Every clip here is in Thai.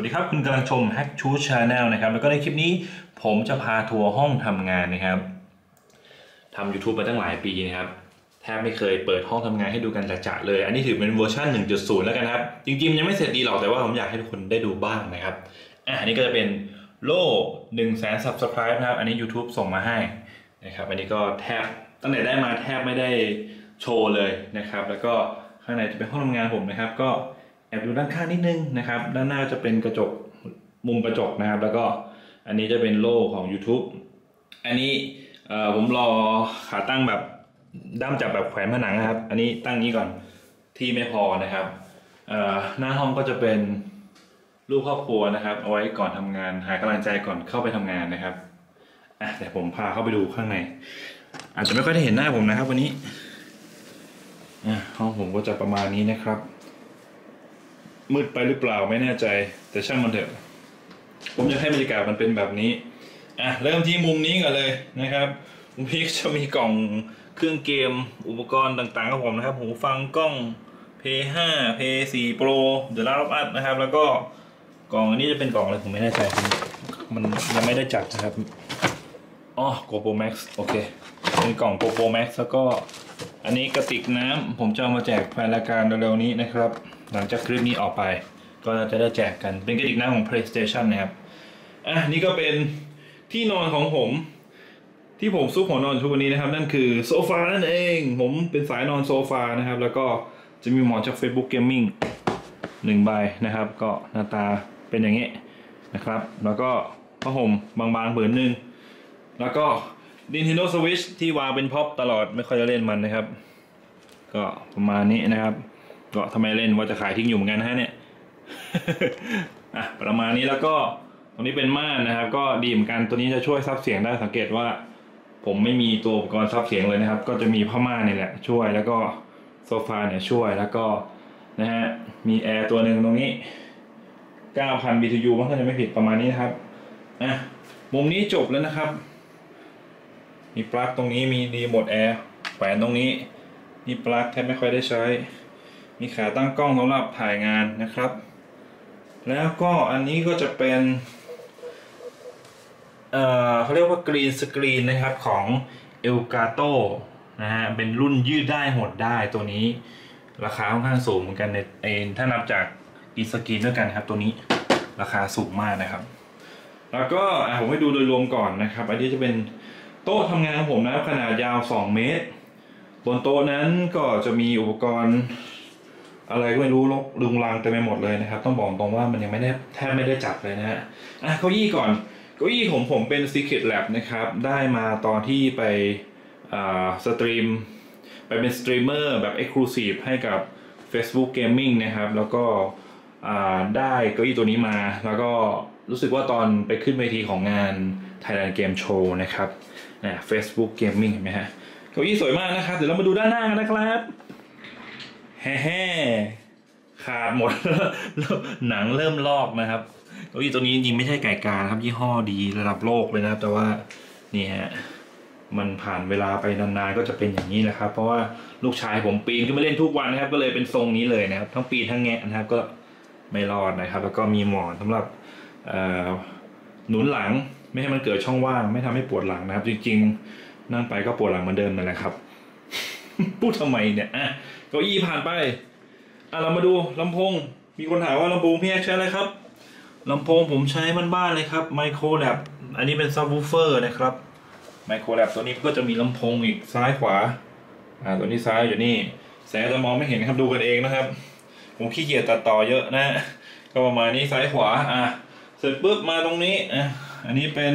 ดีครับคุณกำลังชม Hack to Channel นะครับแล้วก็ในคลิปนี้ผมจะพาทัวร์ห้องทำงานนะครับทำ YouTube มาตั้งหลายปีนะครับแทบไม่เคยเปิดห้องทำงานให้ดูกันจะๆเลยอันนี้ถือเป็นเวอร์ชัน 1.0 แล้วกันครับจริงๆยังไม่เสร็จดีหรอกแต่ว่าผมอยากให้ทุกคนได้ดูบ้างนะครับอันนี้ก็จะเป็นโล่ 100,000 Subscribe นะครับอันนี้ YouTube ส่งมาให้นะครับอันนี้ก็แทบตั้งแต่ได้มาแทบไม่ได้โชว์เลยนะครับแล้วก็ข้างในจะเป็นห้องทำงานผมนะครับก็แอบดูด้านข้างนิดนึงนะครับด้านหน้าจะเป็นกระจกมุมกระจกนะครับแล้วก็อันนี้จะเป็นโล่ของ YouTube อันนี้ผมรอขาตั้งแบบด้ามจับแบบแขวนผนังนะครับอันนี้ตั้งนี้ก่อนที่ไม่พอนะครับหน้าห้องก็จะเป็นรูปครอบครัวนะครับเอาไว้ก่อนทำงานหากำลังใจก่อนเข้าไปทำงานนะครับแต่ผมพาเข้าไปดูข้างในอาจจะไม่ค่อยได้เห็นหน้าผมนะครับวันนี้ห้องผมก็จะประมาณนี้นะครับมืดไปหรือเปล่าไม่แน่ใจแต่ช่างมันเถอะผมจะให้บรรยากาศมันเป็นแบบนี้เริ่มที่มุมนี้ก่อนเลยนะครับมุมนี้จะมีกล่องเครื่องเกมอุปกรณ์ต่างๆของผมนะครับหูฟังกล้อง P5 P4 Pro The Last of Us นะครับแล้วก็กล่องอันนี้จะเป็นกล่องอะไรผมไม่แน่ใจมันยังไม่ได้จัดนะครับGoPro Max โอเคเป็นกล่อง GoPro Max แล้วก็อันนี้กระติกน้ำผมจะเอามาแจกแฟนรายการเร็วๆนี้นะครับหลังจากคลิปนี้ออกไปก็จะได้แจกกันเป็นกระติกน้ำของ PlayStation นะครับนี่ก็เป็นที่นอนของผมที่ผมซุกหัวนอนทุกวันนี้นะครับนั่นคือโซฟานั่นเองผมเป็นสายนอนโซฟานะครับแล้วก็จะมีหมอนจาก Facebook Gaming 1 ใบนะครับก็หน้าตาเป็นอย่างนี้นะครับแล้วก็ผ้าห่มบางๆผืนหนึ่งแล้วก็ Nintendo Switch ที่วางเป็นพ็อปตลอดไม่ค่อยจะเล่นมันนะครับก็ประมาณนี้นะครับก็ทำไมเล่นว่าจะขายทิ้งอยู่เหมือนกันฮะเนี่ยประมาณนี้แล้วก็ตรงนี้เป็นม่านนะครับก็ดีเหมือนกันตัวนี้จะช่วยซับเสียงได้สังเกตว่าผมไม่มีตัวอุปกรณ์ซับเสียงเลยนะครับก็จะมีผ้าม่านนี่แหละช่วยแล้วก็โซฟาเนี่ยช่วยแล้วก็นะฮะมีแอร์ตัวหนึ่งตรงนี้ 9,000 BTU ถ้าจะไม่ผิดประมาณนี้นะครับมุมนี้จบแล้วนะครับมีปลั๊กตรงนี้มีรีโมทแอร์แขวนตรงนี้นี่ปลั๊กแทบไม่ค่อยได้ใช้มีขาตั้งกล้องสำหรับถ่ายงานนะครับแล้วก็อันนี้ก็จะเป็นเขาเรียกว่ากรีนสกรีนนะครับของ Elgato นะฮะเป็นรุ่นยืดได้หดได้ตัวนี้ราคาค่อนข้างสูงเหมือนกันในถ้านับจากกรีนสกรีนด้วยกันครับตัวนี้ราคาสูงมากนะครับแล้วก็ผมให้ดูโดยรวมก่อนนะครับอันนี้จะเป็นโต๊ะทำงานของผมนะครับขนาดยาว2 เมตรบนโต๊ะนั้นก็จะมีอุปกรณ์อะไรก็ไม่รู้รกรุงรังเต็มไปหมดเลยนะครับต้องบอกตรงว่ามันยังไม่ได้แทบไม่ได้จัดเลยนะฮะเก้าอี้ก่อนเก้าอี้ของผมเป็น Secret Lab นะครับได้มาตอนที่ไปสตรีมไปเป็นสตรีมเมอร์แบบ Exclusive ให้กับ Facebook Gaming นะครับแล้วก็ได้เก้าอี้ตัวนี้มาแล้วก็รู้สึกว่าตอนไปขึ้นเวทีของงาน Thailand Game Show นะครับ Facebook Gaming เห็นไหมฮะเก้าอี้สวยมากนะครับเดี๋ยวเรามาดูด้านหน้ากันนะครับแฮ่ขาดหมดแล้วหนังเริ่มลอกนะครับเก้าอี้ตัวนี้จริงๆไม่ใช่ไก่กาครับยี่ห้อดีระดับโลกเลยนะครับแต่ว่านี่ฮะมันผ่านเวลาไปนานๆก็จะเป็นอย่างนี้แหละครับเพราะว่าลูกชายผมปีนขึ้นมาเล่นทุกวันนะครับก็เลยเป็นทรงนี้เลยนะครับทั้งปีนทั้งแงะนะครับก็ไม่รอดนะครับแล้วก็มีหมอนสำหรับหนุนหลังไม่ให้มันเกิดช่องว่างไม่ทำให้ปวดหลังนะครับจริงๆนั่งไปก็ปวดหลังเหมือนเดิมนั่นแหละครับ พูดทำไมเนี่ยเก้าอี้ผ่านไปเรามาดูลำโพงมีคนถามว่าลำโพงพี่แอ๊กใช้อะไรครับลำโพงผมใช้บ้านๆเลยครับไมโครแลบอันนี้เป็นซับวูฟเฟอร์นะครับไมโครแลบตัวนี้ก็จะมีลำโพงอีกซ้ายขวาตัวนี้ซ้ายอยู่นี่แสงจะมองไม่เห็นครับดูกันเองนะครับผมขี้เกียจตัดต่อเยอะนะก็ประมาณนี้ซ้ายขวาเสร็จปุ๊บมาตรงนี้อันนี้เป็น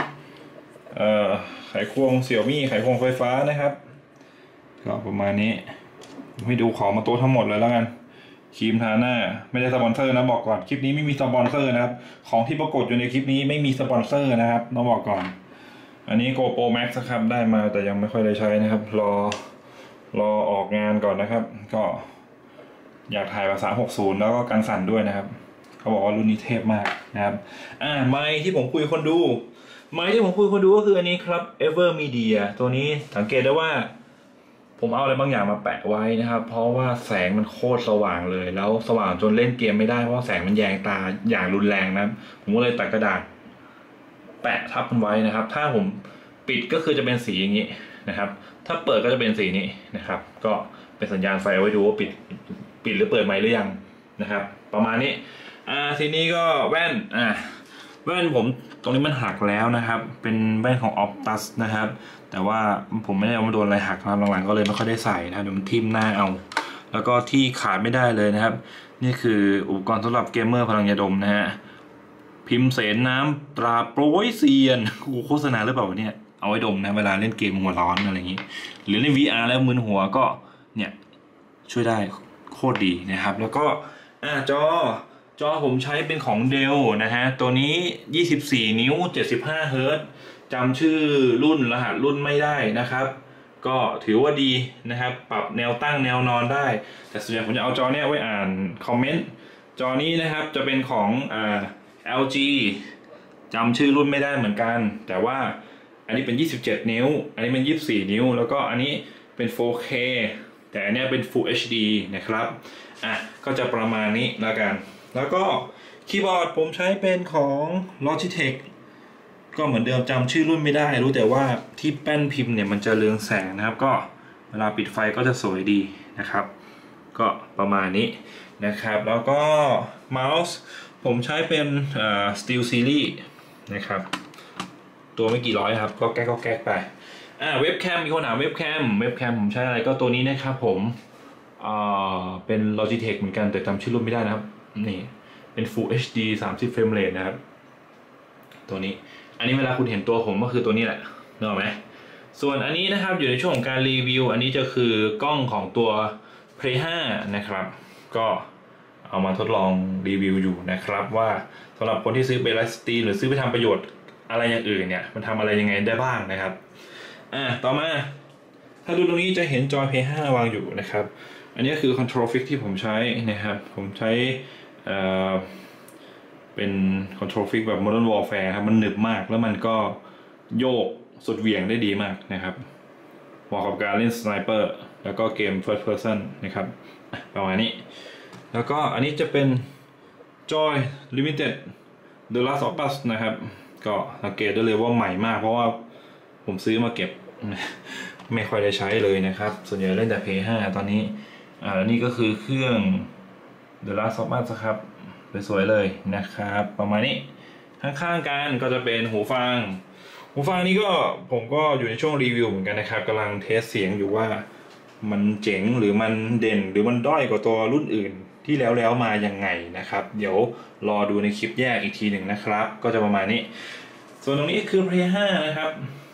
ไขควงเสี่ยวมี่ไขควงไฟฟ้านะครับก็ประมาณนี้ให้ดูของมาโต๊ะทั้งหมดเลยแล้วกันครีมทาหน้าไม่ได้สปอนเซอร์นะบอกก่อนคลิปนี้ไม่มีสปอนเซอร์นะครับของที่ปรากฏอยู่ในคลิปนี้ไม่มีสปอนเซอร์นะครับต้องบอกก่อนอันนี้ GoPro Max ครับได้มาแต่ยังไม่ค่อยได้ใช้นะครับรอออกงานก่อนนะครับก็อยากถ่ายภาษา360แล้วก็กันสั่นด้วยนะครับเขาบอกว่ารุ่นนี้เทพมากนะครับไมค์ที่ผมคุยคนดูไมค์ที่ผมคุยคนดูก็คืออันนี้ครับ Evermedia ตัวนี้สังเกตได้ว่าผผมเอาอะไรบางอย่างมาแปะไว้นะครับเพราะว่าแสงมันโคตรสว่างเลยแล้วสว่างจนเล่นเกมไม่ได้เพราะแสงมันแยงตาอย่างรุนแรงนะผมก็เลยตัดกระดาษแปะทับมันไว้นะครับถ้าผมปิดก็คือจะเป็นสีอย่างนี้นะครับถ้าเปิดก็จะเป็นสีนี้นะครับก็เป็นสัญญาณไฟเอาไว้ดูว่าปิดหรือเปิดไหมหรือยังนะครับประมาณนี้ทีนี้ก็แว่นแว่นผมตรงนี้มันหักแล้วนะครับเป็นแว่นของ Optus นะครับแต่ว่าผมไม่ได้เอามาโดนอะไรหักครับหลังๆก็เลยไม่ค่อยได้ใส่นะเดี๋ยวมันทิ่มหน้าเอาแล้วก็ที่ขาดไม่ได้เลยนะครับนี่คืออุปกรณ์สำหรับเกมเมอร์พลังยาดมนะฮะพิมพ์เสนน้ำตราโปรยเซียนโฆษณาหรือเปล่าเนี่ยเอาไว้ดมนะเวลาเล่นเกมหัวร้อนอะไรอย่างนี้หรือเล่น VR แล้วมึนหัวก็เนี่ยช่วยได้โคตรดีนะครับแล้วก็จอผมใช้เป็นของ Dell นะฮะตัวนี้24นิ้ว75เฮิร์ตซ์จำชื่อรุ่นรหัสรุ่นไม่ได้นะครับก็ถือว่าดีนะครับปรับแนวตั้งแนวนอนได้แต่ส่วนใหญ่ผมจะเอาจอเนี้ยไว้อ่านคอมเมนต์จอนี้นะครับจะเป็นของLG จำชื่อรุ่นไม่ได้เหมือนกันแต่ว่าอันนี้เป็น27นิ้วอันนี้เป็น24นิ้วแล้วก็อันนี้เป็น 4K แต่อันนี้เป็น Full HD นะครับก็จะประมาณนี้แล้วกันแล้วก็คีย์บอร์ดผมใช้เป็นของ Logitech ก็เหมือนเดิมจำชื่อรุ่นไม่ได้รู้แต่ว่าที่แป้นพิมพ์เนี่ยมันจะเรืองแสงนะครับก็เวลาปิดไฟก็จะสวยดีนะครับก็ประมาณนี้นะครับแล้วก็เมาส์ผมใช้เป็นSteel Series นะครับตัวไม่กี่ร้อยครับก็แก๊กไปเว็บแคมมีคนถามเว็บแคมผมใช้อะไรก็ตัวนี้นะครับผมเป็น Logitech เหมือนกันแต่จำชื่อรุ่นไม่ได้นะครับนี่เป็น Full HD 30 เฟรมเรทนะครับตัวนี้อันนี้เวลาคุณเห็นตัวผมก็คือตัวนี้แหละนึกออกไหมส่วนอันนี้นะครับอยู่ในช่วงของการรีวิวอันนี้จะคือกล้องของตัว Play 5 นะครับก็เอามาทดลองรีวิวอยู่นะครับว่าสำหรับคนที่ซื้อไปไลฟ์สตรีมหรือซื้อไปทำประโยชน์อะไรอย่างอื่นเนี่ยมันทำอะไรยังไงได้บ้างนะครับต่อมาถ้าดูตรงนี้จะเห็นจอ Play 5 วางอยู่นะครับอันนี้คือ Control Fix ที่ผมใช้นะครับผมใช้เป็น Control Fix แบบ Modern Warfare ครับมันหนึบมากแล้วมันก็โยกสุดเหวี่ยงได้ดีมากนะครับเหมาะกับการเล่น Sniper แล้วก็เกม First Person นะครับประมาณนี้แล้วก็อันนี้จะเป็น Joy Limited The Last of Us นะครับก็สังเกตได้เลยว่าใหม่มากเพราะว่าผมซื้อมาเก็บไม่ค่อยได้ใช้เลยนะครับส่วนใหญ่เล่นแต่ Play 5 ตอนนี้นี่ก็คือเครื่อง The Last of Us ครับสวยๆเลยนะครับประมาณนี้ข้างๆกันก็จะเป็นหูฟังนี้ก็ผมก็อยู่ในช่วงรีวิวเหมือนกันนะครับกำลังเทสเสียงอยู่ว่ามันเจ๋งหรือมันเด่นหรือมันด้อยกว่าตัวรุ่นอื่นที่แล้วมายังไงนะครับเดี๋ยวรอดูในคลิปแยกอีกทีหนึ่งนะครับก็จะประมาณนี้ส่วนตรงนี้คือ Play 5 นะครับ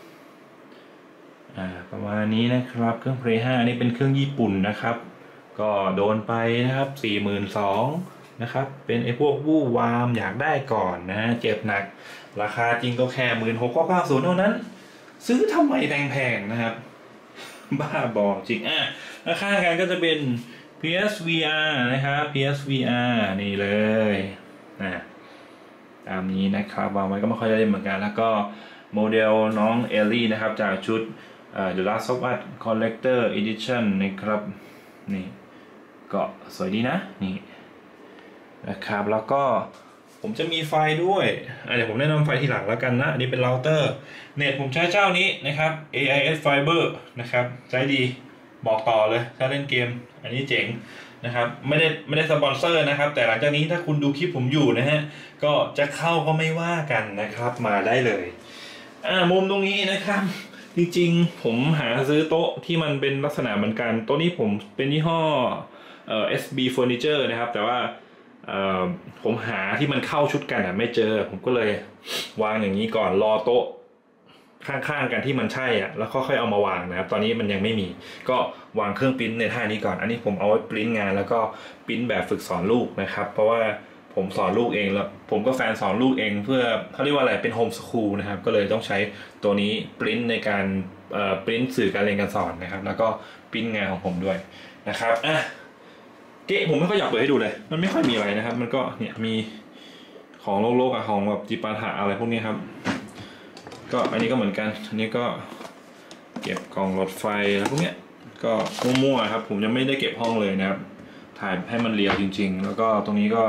ประมาณนี้นะครับเครื่อง Play 5 นี่เป็นเครื่องญี่ปุ่นนะครับก็โดนไปนะครับ 42,000 นะครับเป็นไอ้พวกวู่วามอยากได้ก่อนนะเจ็บหนักราคาจริงก็แค่ 16,990 เท่านั้นซื้อทำไมแพงๆนะครับบ้าบอจริงราคากันก็จะเป็น PSVR นะครับ PSVR นี่เลยตามนี้นะครับวางไว้ก็ไม่ค่อยได้เหมือนกันแล้วก็โมเดลน้องเอลลี่นะครับจากชุดThe Last of Us Collector Edition นะครับนี่ก็สวยดีนะนี่นะครับแล้วก็ผมจะมีไฟด้วยเดี๋ยวผมแนะนำไฟทีหลังแล้วกันนะอันนี้เป็นเราเตอร์เน็ตผมใช้เจ้านี้นะครับ AIS Fiber นะครับใช้ดีบอกต่อเลยถ้าเล่นเกมอันนี้เจ๋งนะครับไม่ได้สปอนเซอร์นะครับแต่หลังจากนี้ถ้าคุณดูคลิปผมอยู่นะฮะก็จะเข้าก็ไม่ว่ากันนะครับมาได้เลยมุมตรงนี้นะครับจริงๆผมหาซื้อโต๊ะที่มันเป็นลักษณะเหมือนกันโต๊ะนี้ผมเป็นยี่ห้อSB Furniture นะครับแต่ว่าผมหาที่มันเข้าชุดกันไม่เจอผมก็เลยวางอย่างนี้ก่อนรอโต๊ะข้างๆกันที่มันใช่แล้วค่อยๆเอามาวางนะครับตอนนี้มันยังไม่มีก็วางเครื่องปริ้นในท่านี้ก่อนอันนี้ผมเอาไว้ปริ้นงานแล้วก็ปริ้นแบบฝึกสอนลูกนะครับเพราะว่าผมสอนลูกเองแล้วผมก็แฟนสอนลูกเองเพื่อเขาเรียกว่าอะไรเป็นโฮมสคูลนะครับก็เลยต้องใช้ตัวนี้ปริ้นในการปริ้นสื่อการเรียนการสอนนะครับแล้วก็ปริ้นงานของผมด้วยนะครับเก๊ผมไม่ค่อยอยากเปิดให้ดูเลยมันไม่ค่อยมีอะไรนะครับมันก็เนี่ยมีของโลกของแบบจิปาถะอะไรพวกนี้ครับก็อันนี้ก็เหมือนกันอันนี้ก็เก็บกล่องหลอดไฟแล้วพวกเนี้ยก็มั่วๆครับผมยังไม่ได้เก็บห้องเลยนะครับถ่ายให้มันเรียวจริงๆแล้วก็ตรงนี้ก็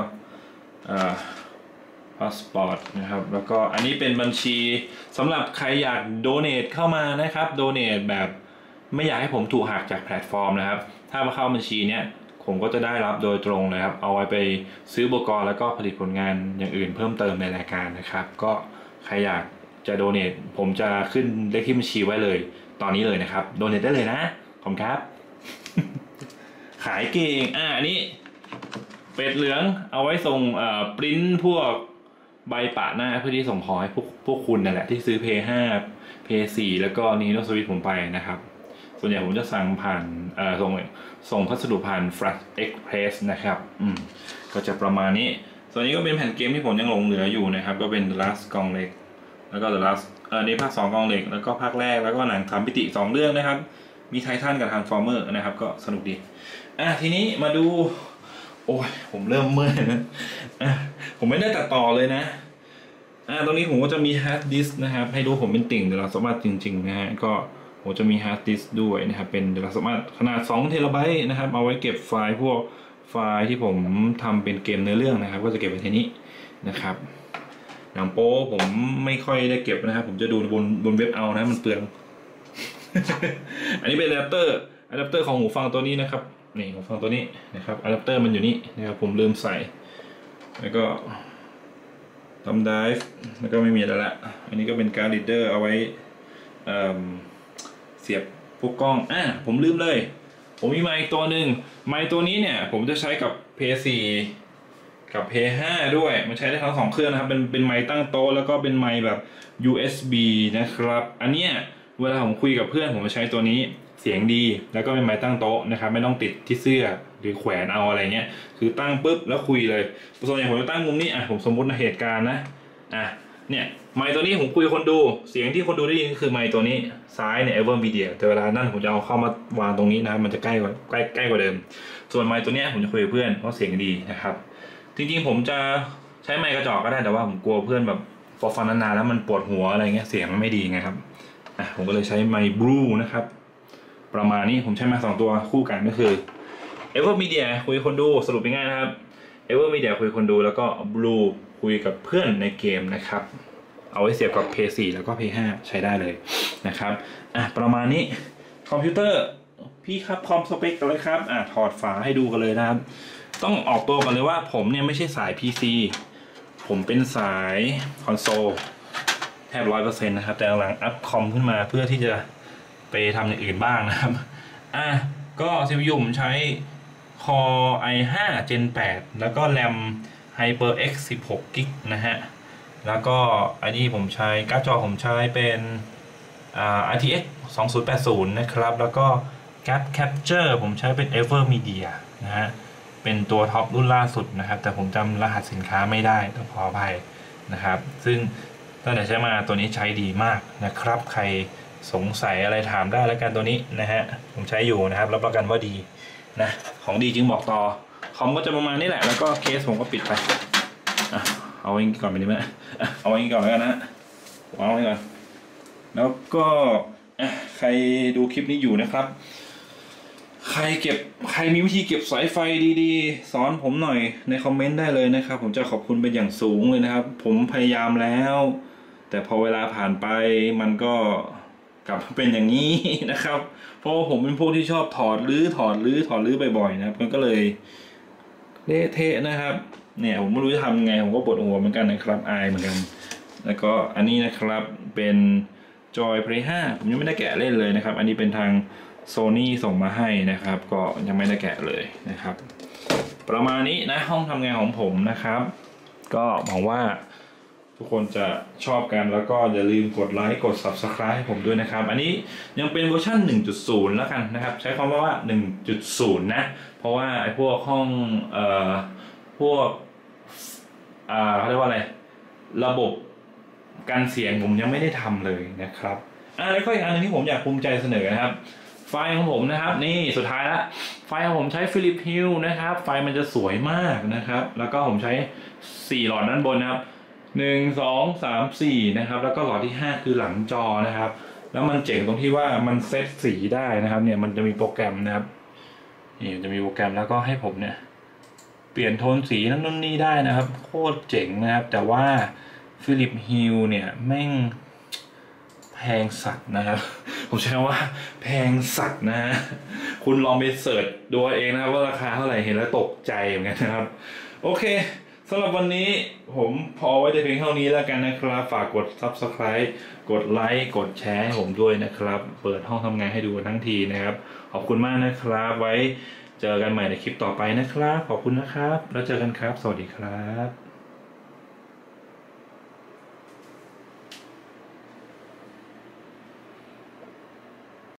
พาสปอร์ตนะครับแล้วก็อันนี้เป็นบัญชีสำหรับใครอยากโดเนทเข้ามานะครับโดเนทแบบไม่อยากให้ผมถูกหักจากแพลตฟอร์มนะครับถ้ามาเข้าบัญชีเนี้ยผมก็จะได้รับโดยตรงเลยครับเอาไว้ไปซื้ออุปกรณ์แล้วก็ผลิตผลงานอย่างอื่นเพิ่มเติมในรายการนะครับก็ใครอยากจะโดเนทผมจะขึ้นเลขที่บัญชีไว้เลยตอนนี้เลยนะครับโดเนทได้เลยนะขอบคุณครับ ขายเก่งอันนี้เป็ดเหลืองเอาไว้ส่งปริ้นพวกใบปะหน้าเพื่อที่ส่งของให้พวกคุณนั่นแหละที่ซื้อ Play 5 Play 4แล้วก็ Nintendo Switch ผมไปนะครับส่วนใหญ่ผมจะสั่งผ่านส่งพัสดุผ่าน Flash Express นะครับก็จะประมาณนี้ส่วนนี้ก็เป็นแผ่นเกมที่ผมยังหลงเหลืออยู่นะครับก็เป็น The Last กล่องเหล็กแล้วก็ The Last นี่ภาค2กล่องเหล็กแล้วก็ภาคแรกแล้วก็หนัง3มิติ2เรื่องนะครับมีไททันกับ Transformer นะครับก็สนุกดีทีนี้มาดูโอ้ยผมเริ่มเมื่อยนะผมไม่ได้ตัดต่อเลยนะตรงนี้ผมก็จะมีฮาร์ดดิสก์นะครับให้ดูผมเป็นติ่งเดลสมาร์ทจริงๆนะฮะก็ผมจะมีฮาร์ดดิสก์ด้วยนะครับเป็นเดลสมาร์ทขนาด2 เทราไบต์นะครับเอาไว้เก็บไฟล์พวกไฟล์ที่ผมทำเป็นเกมเนื้อเรื่องนะครับก็จะเก็บไว้ที่นี้นะครับหนังโป๊ผมไม่ค่อยได้เก็บนะครับผมจะดูบนเว็บเอานะมันเปลือง อันนี้เป็นอะแดปเตอร์ของหูฟังตัวนี้นะครับนี่หูฟังตัวนี้นะครับอะแดปเตอร์มันอยู่นี่นะครับผมลืมใส่แล้วก็ทำไดฟ์แล้วก็ไม่มีอะไรละอันนี้ก็เป็นการ์ดรีดเดอร์เอาไว้เสียบพวกกล้องผมลืมเลยผมมีไมค์ตัวหนึ่งไมค์ตัวนี้เนี่ยผมจะใช้กับ PS4 กับ PS5 ด้วยมันใช้ได้ทั้ง2เครื่องนะครับเป็นไมค์ตั้งโต๊ะแล้วก็เป็นไมค์แบบ USB นะครับอันเนี้ยเวลาผมคุยกับเพื่อนผมจะใช้ตัวนี้เสียงดีแล้วก็เป็นไมค์ตั้งโต๊ะนะครับไม่ต้องติดที่เสื้อหรือแขวนเอาอะไรเงี้ยคือตั้งปุ๊บแล้วคุยเลยส่วนใหญ่ผมจะตั้งมุมนี้ผมสมมติเหตุการณ์นะเนี่ยไมค์ตัวนี้ผมคุยกับคนดูเสียงที่คนดูได้ยินคือไมค์ตัวนี้ซ้ายเนี่ย Evermedia แต่เวลานั่นผมจะเอาเข้ามาวางตรงนี้นะมันจะใกล้กว่าเดิมส่วนไมค์ตัวนี้ผมจะคุยกับเพื่อนเพราะเสียงดีนะครับจริงๆผมจะใช้ไมค์กระจอกก็ได้แต่ว่าผมกลัวเพื่อนแบบพอฟังนานๆแล้วมันปวดหัวอะไรเงี้ยเสียงมันไม่ดีไงครับผมก็เลยใช้ไมค์บลูนะครับประมาณนี้ผมใช้มา2ตัวคู่กันก็คือ Evermedia คุยคนดูสรุปง่ายๆนะครับ Evermedia คุยคนดูแล้วก็ Blue คุยกับเพื่อนในเกมนะครับเอาไว้เสียบกับ PS4 แล้วก็ PS5 ใช้ได้เลยนะครับประมาณนี้คอมพิวเตอร์พี่ครับคอมสเปคอะไรครับถอดฝาให้ดูกันเลยนะครับต้องออกตัวกันเลยว่าผมเนี่ยไม่ใช่สาย PC ผมเป็นสายคอนโซลแทบ 100% นะครับแต่หลังอัพคอมขึ้นมาเพื่อที่จะไปทำอย่างอื่นบ้างนะครับก็ CPU ผมใช้ Core i5 Gen 8 แล้วก็ RAM HyperX 16 GB นะฮะแล้วก็อันนี้ผมใช้การ์ดจอผมใช้เป็นRTX 2080 นะครับแล้วก็การ์ด Capture ผมใช้เป็น Evermedia นะฮะเป็นตัวท็อปรุ่นล่าสุดนะครับแต่ผมจำรหัสสินค้าไม่ได้ต้องขออภัยนะครับซึ่งตั้งแต่ใช้มาตัวนี้ใช้ดีมากนะครับใครสงสัยอะไรถามได้แล้วกันตัวนี้นะฮะผมใช้อยู่นะครับรับประกันว่าดีนะของดีจึงบอกต่อคอมก็จะประมาณนี้แหละแล้วก็เคสผมก็ปิดไปเอาไว้ก่อนไปดีไหมเอาไว้ก่อนแล้วกันนะวางไว้ก่อนแล้วก็ใครดูคลิปนี้อยู่นะครับใครมีวิธีเก็บสายไฟดีๆสอนผมหน่อยในคอมเมนต์ได้เลยนะครับผมจะขอบคุณเป็นอย่างสูงเลยนะครับผมพยายามแล้วแต่พอเวลาผ่านไปมันก็กลับเป็นอย่างนี้นะครับเพราะผมเป็นพวกที่ชอบถอดรื้อบ่อยๆนะครับมันก็เลยเละเทะนะครับเนี่ยผมไม่รู้จะทำไงผมก็ปวดหัวเหมือนกันนะครับอายเหมือนกันแล้วก็อันนี้นะครับเป็นจอย Play 5ผมยังไม่ได้แกะเล่นเลยนะครับอันนี้เป็นทาง Sony ส่งมาให้นะครับก็ยังไม่ได้แกะเลยนะครับประมาณนี้นะห้องทำงานของผมนะครับก็หวังว่าทุกคนจะชอบกันแล้วก็อย่าลืมกดไลค์กด Subscribe ให้ผมด้วยนะครับอันนี้ยังเป็นเวอร์ชัน 1.0 แล้วกันนะครับใช้คำว่า 1.0 นะเพราะว่าไอ้พวกห้องพวกเขาเรียกว่าอะไรระบบการเสียงผมยังไม่ได้ทำเลยนะครับแล้วก็อีกอันนึงที่ผมอยากภูมิใจเสนอนะครับไฟของผมนะครับนี่สุดท้ายละไฟของผมใช้ฟิลิปฮิลนะครับไฟมันจะสวยมากนะครับแล้วก็ผมใช้4หลอดด้านบนนะครับ1 2 3 4นะครับแล้วก็หลอดที่5คือหลังจอนะครับแล้วมันเจ๋งตรงที่ว่ามันเซตสีได้นะครับเนี่ยมันจะมีโปรแกรมนะครับนี่จะมีโปรแกรมแล้วก็ให้ผมเนี่ยเปลี่ยนโทนสีนั่นนู่นนี่ได้นะครับโคตรเจ๋งนะครับแต่ว่าฟิลิปฮิลเนี่ยแม่งแพงสัตว์นะครับผมใช้คำว่าแพงสัตว์นะฮะคุณลองไปเสิร์ชดูเองนะครับว่าราคาเท่าไหร่เห็นแล้วตกใจเหมือนกันนะครับโอเคสำหรับวันนี้ผมพอไว้แต่เพียงเท่านี้แล้วกันนะครับฝากกด Subscribe กดไลค์กดแชร์ให้ผมด้วยนะครับเปิดห้องทำงานให้ดูทั้งทีนะครับขอบคุณมากนะครับไว้เจอกันใหม่ในคลิปต่อไปนะครับขอบคุณนะครับแล้วเจอกันครับสวัสดีครับ